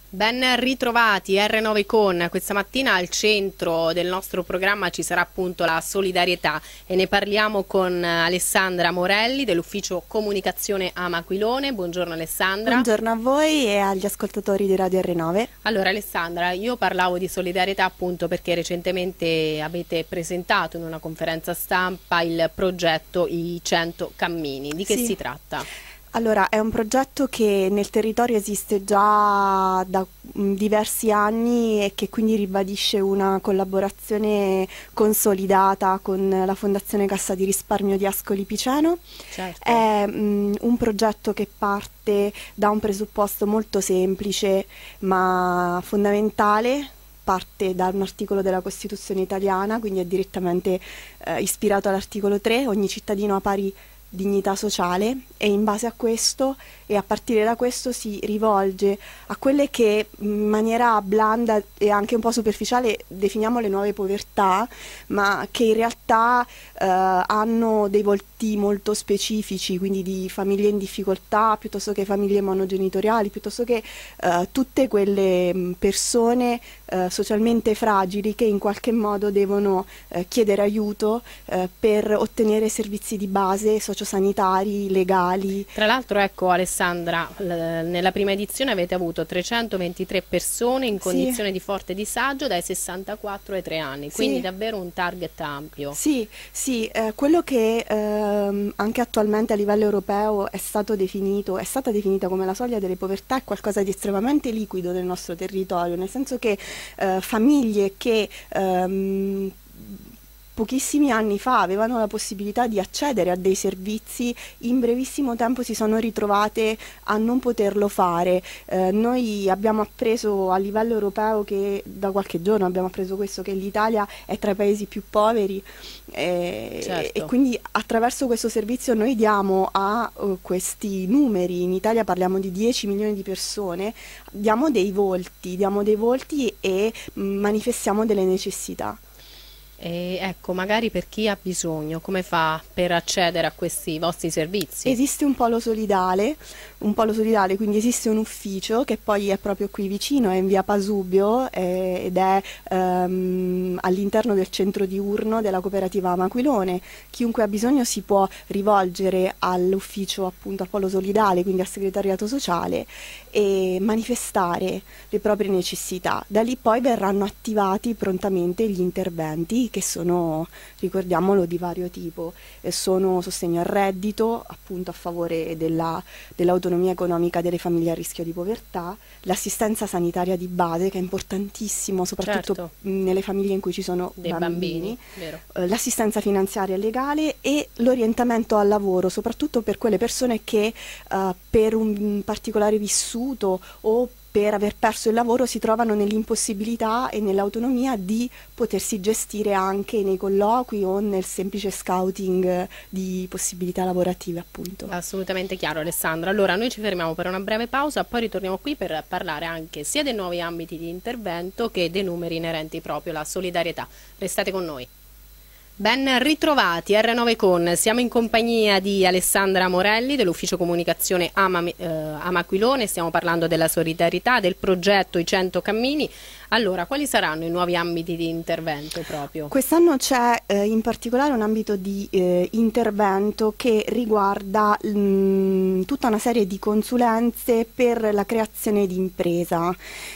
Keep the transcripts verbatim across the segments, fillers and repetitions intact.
Ben ritrovati R nove con. Questa mattina al centro del nostro programma ci sarà appunto la solidarietà e ne parliamo con Alessandra Morelli dell'ufficio comunicazione Amaquilone. Buongiorno Alessandra. Buongiorno a voi e agli ascoltatori di Radio R nove. Allora Alessandra, io parlavo di solidarietà appunto perché recentemente avete presentato in una conferenza stampa il progetto I cento cammini. Di che Sì. si tratta? Allora, è un progetto che nel territorio esiste già da mh, diversi anni e che quindi ribadisce una collaborazione consolidata con la Fondazione Cassa di Risparmio di Ascoli Piceno. Certo. È mh, un progetto che parte da un presupposto molto semplice ma fondamentale. Parte da un articolo della Costituzione italiana, quindi è direttamente eh, ispirato all'articolo tre: ogni cittadino ha pari dignità sociale, e in base a questo e a partire da questo si rivolge a quelle che in maniera blanda e anche un po' superficiale definiamo le nuove povertà, ma che in realtà eh, hanno dei volti molto specifici, quindi di famiglie in difficoltà piuttosto che famiglie monogenitoriali, piuttosto che eh, tutte quelle mh, persone eh, socialmente fragili che in qualche modo devono eh, chiedere aiuto eh, per ottenere servizi di base sociosanitari, legali. Tra l'altro, ecco Alessandra, nella prima edizione avete avuto trecentoventitré persone in condizione Sì. di forte disagio dai sessantaquattro ai tre anni, quindi Sì. davvero un target ampio. Sì, sì, eh, quello che ehm, anche attualmente a livello europeo è stato definito, è stata definita come la soglia delle povertà, è qualcosa di estremamente liquido nel nostro territorio, nel senso che eh, famiglie che ehm, pochissimi anni fa avevano la possibilità di accedere a dei servizi, in brevissimo tempo si sono ritrovate a non poterlo fare. Eh, noi abbiamo appreso a livello europeo, che da qualche giorno abbiamo appreso questo, che l'Italia è tra i paesi più poveri, eh, Certo. e quindi attraverso questo servizio noi diamo a uh, questi numeri, in Italia parliamo di dieci milioni di persone, diamo dei volti, diamo dei volti e mh, manifestiamo delle necessità. E ecco, magari per chi ha bisogno, come fa per accedere a questi vostri servizi? Esiste un polo solidale, un polo solidale, quindi esiste un ufficio che poi è proprio qui vicino, è in via Pasubio eh, ed è ehm, all'interno del centro diurno della cooperativa Amaquilone. Chiunque ha bisogno si può rivolgere all'ufficio, appunto al polo solidale, quindi al segretariato sociale, e manifestare le proprie necessità. Da lì poi verranno attivati prontamente gli interventi, che sono, ricordiamolo, di vario tipo. Eh, sono sostegno al reddito, appunto a favore della, dell'autonomia economica delle famiglie a rischio di povertà, l'assistenza sanitaria di base, che è importantissimo soprattutto Certo. nelle famiglie in cui ci sono Dei bambini, bambini, vero. eh, l'assistenza finanziaria e legale e l'orientamento al lavoro, soprattutto per quelle persone che eh, per un particolare vissuto o per aver perso il lavoro si trovano nell'impossibilità e nell'autonomia di potersi gestire anche nei colloqui o nel semplice scouting di possibilità lavorative, appunto. Assolutamente chiaro Alessandra. Allora noi ci fermiamo per una breve pausa, poi ritorniamo qui per parlare anche sia dei nuovi ambiti di intervento che dei numeri inerenti proprio alla solidarietà. Restate con noi. Ben ritrovati R nove con, siamo in compagnia di Alessandra Morelli dell'ufficio comunicazione Ama, eh, Amaquilone, stiamo parlando della solidarietà, del progetto I cento cammini. Allora, quali saranno i nuovi ambiti di intervento proprio? Quest'anno c'è eh, in particolare un ambito di eh, intervento che riguarda mh, tutta una serie di consulenze per la creazione di impresa.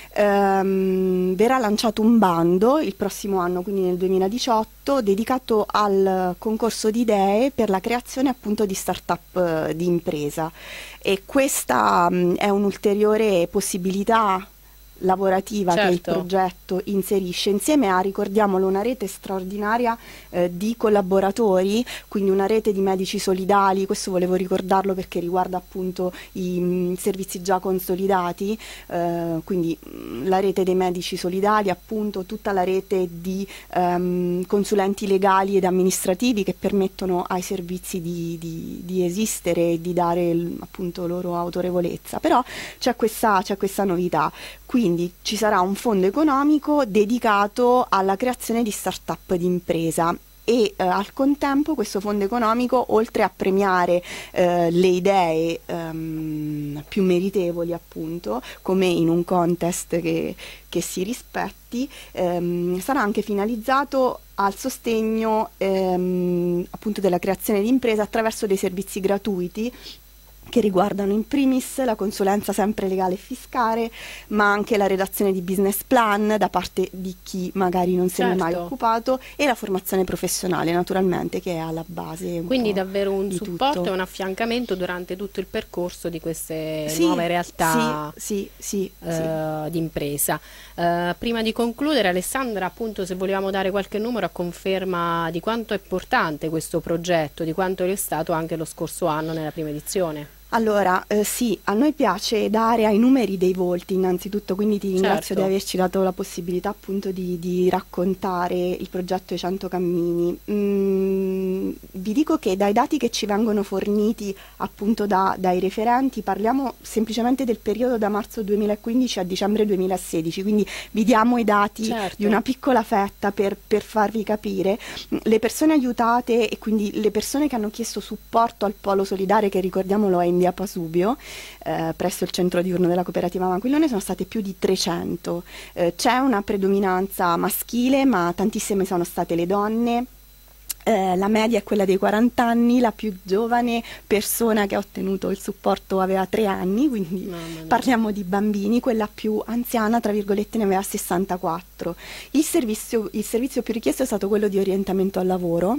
Ehm, verrà lanciato un bando il prossimo anno, quindi nel duemiladiciotto, dedicato al concorso di idee per la creazione appunto di start-up eh, di impresa, e questa mh, è un'ulteriore possibilità lavorativa Certo. che il progetto inserisce, insieme a, ricordiamolo, una rete straordinaria eh, di collaboratori, quindi una rete di medici solidali. Questo volevo ricordarlo perché riguarda appunto i mh, servizi già consolidati, eh, quindi mh, la rete dei medici solidali, appunto tutta la rete di ehm, consulenti legali ed amministrativi che permettono ai servizi di, di, di esistere e di dare il, appunto loro autorevolezza. Però c'è questa, c'è questa novità. Quindi ci sarà un fondo economico dedicato alla creazione di start-up di impresa. e eh, al contempo questo fondo economico, oltre a premiare eh, le idee ehm, più meritevoli, appunto, come in un contest che, che si rispetti, ehm, sarà anche finalizzato al sostegno ehm, appunto della creazione di imprese attraverso dei servizi gratuiti che riguardano in primis la consulenza sempre legale e fiscale, ma anche la redazione di business plan da parte di chi magari non se certo. ne è mai occupato, e la formazione professionale, naturalmente, che è alla base un Quindi po' davvero un di supporto tutto. e un affiancamento durante tutto il percorso di queste Sì, nuove realtà sì, sì, sì, sì. eh, di impresa. Eh, prima di concludere, Alessandra, appunto, se volevamo dare qualche numero a conferma di quanto è importante questo progetto, di quanto lo è stato anche lo scorso anno nella prima edizione. Allora, eh, sì, a noi piace dare ai numeri dei volti innanzitutto, quindi ti ringrazio Certo. di averci dato la possibilità appunto di, di raccontare il progetto I cento Cammini. Mm, vi dico che dai dati che ci vengono forniti appunto da, dai referenti parliamo semplicemente del periodo da marzo duemilaquindici a dicembre duemilasedici, quindi vi diamo i dati Certo. di una piccola fetta per, per farvi capire. Le persone aiutate e quindi le persone che hanno chiesto supporto al Polo Solidale, che ricordiamolo è in via Pasubio, eh, presso il centro diurno della cooperativa Maquilone, sono state più di trecento. Eh, c'è una predominanza maschile, ma tantissime sono state le donne. Eh, la media è quella dei quaranta anni, la più giovane persona che ha ottenuto il supporto aveva tre anni, quindi parliamo di bambini, quella più anziana, tra virgolette, ne aveva sessantaquattro. Il servizio, il servizio più richiesto è stato quello di orientamento al lavoro,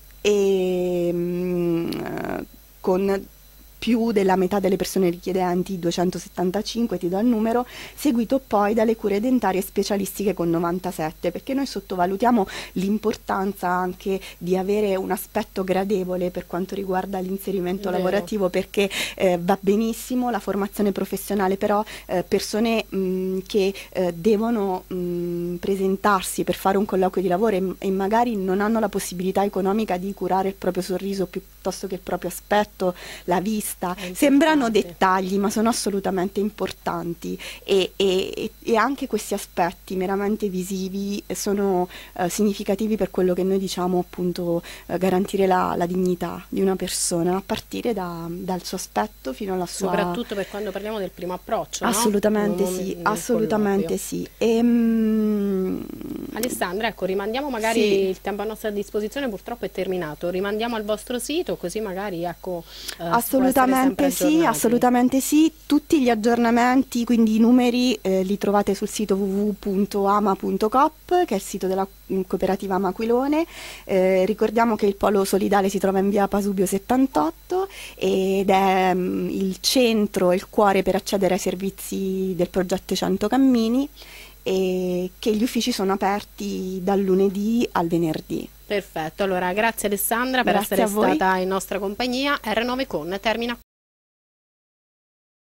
e mh, con più della metà delle persone richiedenti, duecentosettantacinque, ti do il numero, seguito poi dalle cure dentarie specialistiche con novantasette, perché noi sottovalutiamo l'importanza anche di avere un aspetto gradevole per quanto riguarda l'inserimento Vero. lavorativo, perché eh, va benissimo la formazione professionale, però eh, persone mh, che eh, devono mh, presentarsi per fare un colloquio di lavoro e, e magari non hanno la possibilità economica di curare il proprio sorriso piuttosto che il proprio aspetto, la vista, sembrano dettagli ma sono assolutamente importanti, e, e, e anche questi aspetti meramente visivi sono eh, significativi per quello che noi diciamo, appunto, eh, garantire la, la dignità di una persona a partire da, dal suo aspetto fino alla sua... Soprattutto per quando parliamo del primo approccio, assolutamente no? sì, Nel assolutamente colloquio. sì. E, mm, Alessandra, ecco, rimandiamo magari sì. il tempo a nostra disposizione, purtroppo è terminato, rimandiamo al vostro sito, così magari, ecco, eh, assolutamente sì, assolutamente sì, tutti gli aggiornamenti, quindi i numeri eh, li trovate sul sito w w w punto ama punto coop, che è il sito della cooperativa Maquilone. Eh, ricordiamo che il Polo Solidale si trova in via Pasubio settantotto ed è mh, il centro, il cuore per accedere ai servizi del progetto I cento Cammini, e che gli uffici sono aperti dal lunedì al venerdì. Perfetto, allora grazie Alessandra per Grazie essere a voi. stata in nostra compagnia. R nove Con termina